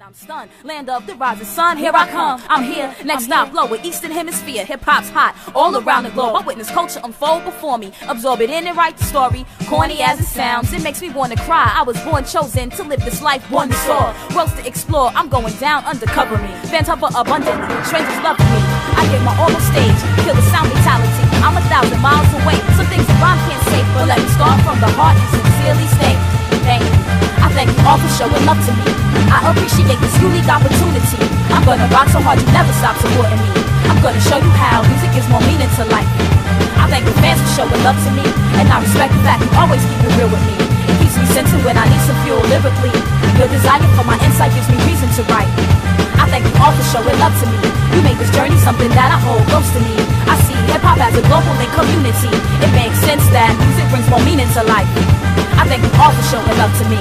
I'm stunned. Land of the rising sun, here I come. I'm here, next stop, lower Eastern Hemisphere. Hip-hop's hot, all around the globe. I witness culture unfold before me. Absorb it in and write the story. Corny as it sounds, it makes me want to cry. I was born chosen to live this life, one to soar. Worlds to explore, I'm going down, undercover me. Fans hover abundantly, strangers loving me. I give my all on stage, kill the sound fatality. I'm 1,000 miles away, some things a rhyme can't say, but let me start from the heart and sincerely say thank you. I thank you all for showing love to me. I appreciate this unique opportunity. I'm gonna rock so hard you never stop supporting me. I'm gonna show you how music gives more meaning to life. I thank the fans for showing love to me, and I respect the fact you always keep it real with me. It keeps me centered when I need some fuel lyrically. Your desire for my insight gives me reason to write. I thank you all for showing love to me. You made this journey something that I hold close to me. I see hip-hop as a global link community. It makes sense that music brings more meaning to life. I thank you all for showing love to me.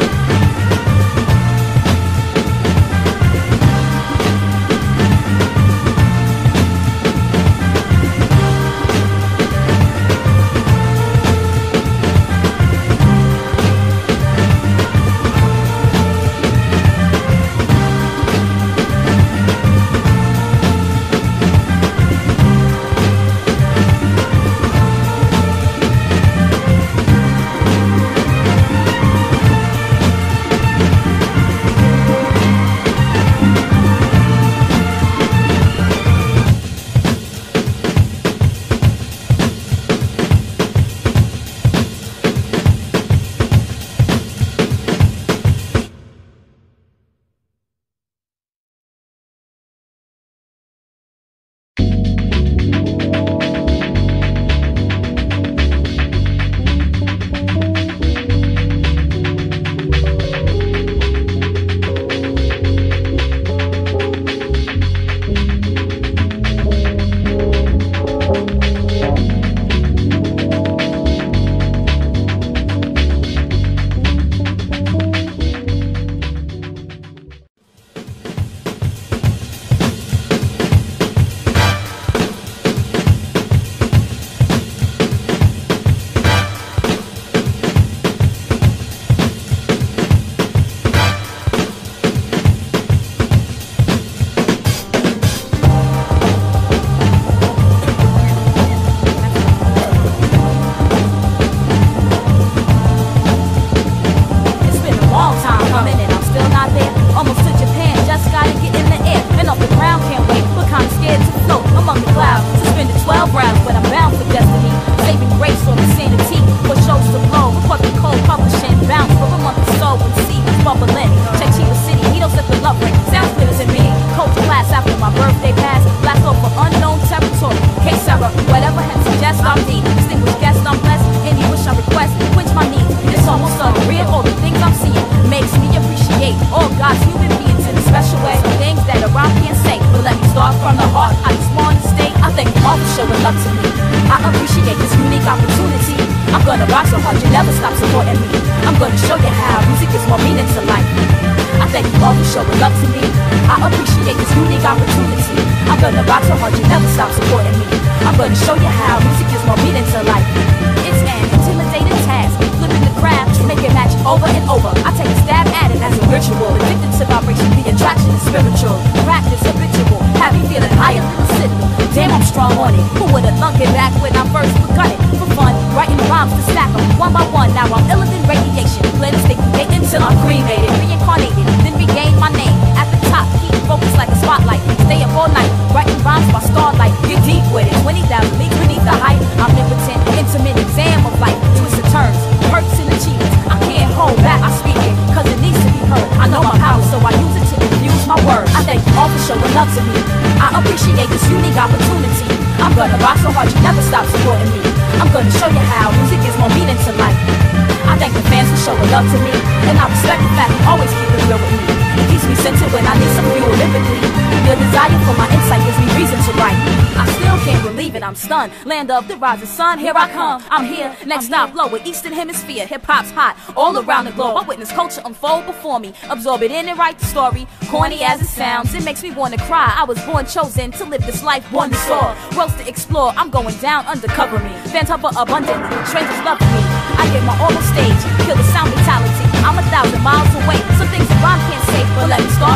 I'm stunned. Land of the rising sun, here I come. I'm here, next stop, lower Eastern Hemisphere. Hip-hop's hot, all around the globe. I witness culture unfold before me. Absorb it in and write the story. Corny as it sounds, it makes me want to cry. I was born chosen to live this life, one to soar. Worlds to explore, I'm going down, undercover me. Fans hover abundantly, strangers loving me. I give my all on stage, kill the sound fatality. I'm 1,000 miles away, some things a rhyme can't say, but let me start from the heart.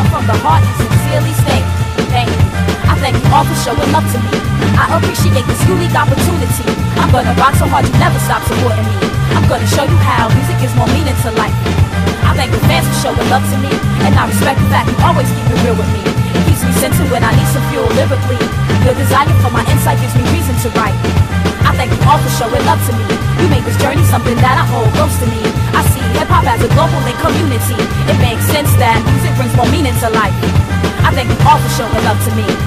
heart and sincerely state thank you. I thank you all for showing love to me. I appreciate this unique opportunity. I'm gonna rock so hard you never stop supporting me. I'm gonna show you how music gives more meaning to life. I thank the fans for showing love to me, and I respect the fact you always keep it real with me. It keeps me centered when I need some fuel lyrically. Your desire for my insight gives me reason to write. I thank you all for showing love to me. You made this journey something that I hold close to me. I see hip-hop as a global link community. It makes sense that music brings more meaning to life. I thank you all for showing love to me.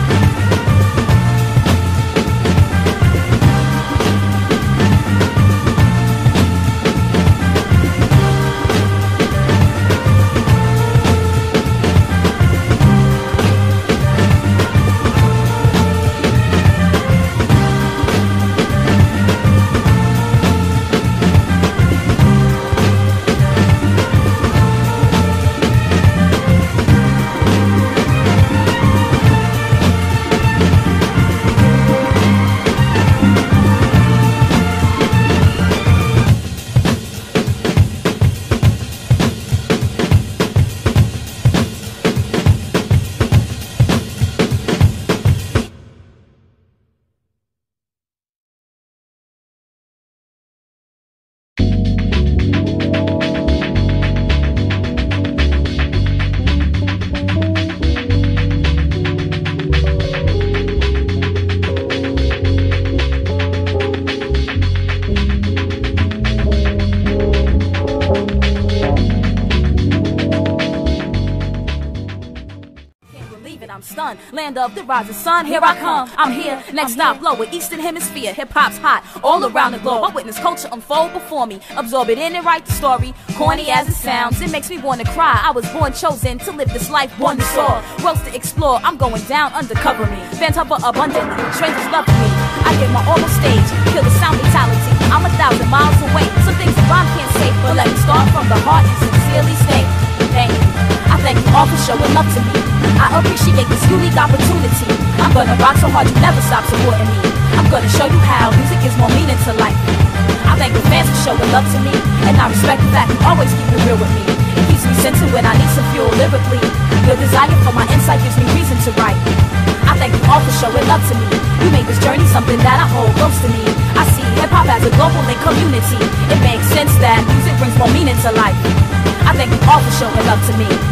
I'm stunned. Land of the rising sun, here I come. I'm here, next stop, lower Eastern Hemisphere. Hip-hop's hot all around the globe. I witness culture unfold before me. Absorb it in and write the story. Corny as it sounds, it makes me want to cry. I was born chosen to live this life, born to soar. Roads to explore, I'm going down undercover me. Fans hover abundantly, strangers love me. I get my all on stage, kill the sound fatality. I'm 1,000 miles away, some things a rhyme can't say. But let me start from the heart and sincerely state thank you. I thank you all for showing love to me. I appreciate this unique opportunity. I'm gonna rock so hard you never stop supporting me. I'm gonna show you how music gives more meaning to life. I thank the fans for showing love to me, and I respect the fact you always keep it real with me. It keeps me centered when I need some fuel lyrically. Your desire for my insight gives me reason to write. I thank you all for showing love to me. You made this journey something that I hold close to me. I see hip-hop as a global link community. It makes sense that music brings more meaning to life. I thank you all for showing love to me.